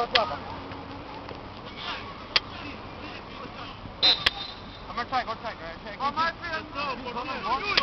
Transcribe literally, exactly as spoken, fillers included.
słaba. I'm gonna try, go try, guys. Come on, man.